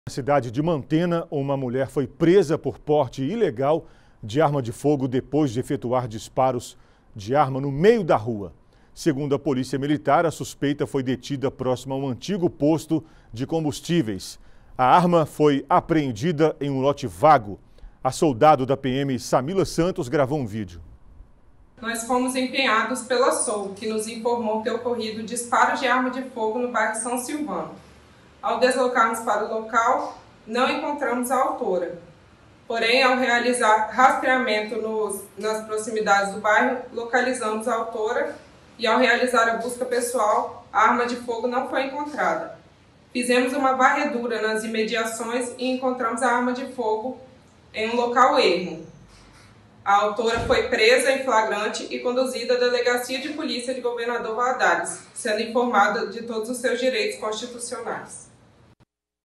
Na cidade de Mantena, uma mulher foi presa por porte ilegal de arma de fogo depois de efetuar disparos de arma no meio da rua. Segundo a Polícia Militar, a suspeita foi detida próximo a um antigo posto de combustíveis. A arma foi apreendida em um lote vago. A soldado da PM, Samila Santos, gravou um vídeo. Nós fomos empenhados pela SOU, que nos informou ter ocorrido disparos de arma de fogo no bairro São Silvano. Ao deslocarmos para o local, não encontramos a autora. Porém, ao realizar rastreamento nas proximidades do bairro, localizamos a autora e, ao realizar a busca pessoal, a arma de fogo não foi encontrada. Fizemos uma varredura nas imediações e encontramos a arma de fogo em um local ermo. A autora foi presa em flagrante e conduzida à Delegacia de Polícia de Governador Valadares, sendo informada de todos os seus direitos constitucionais.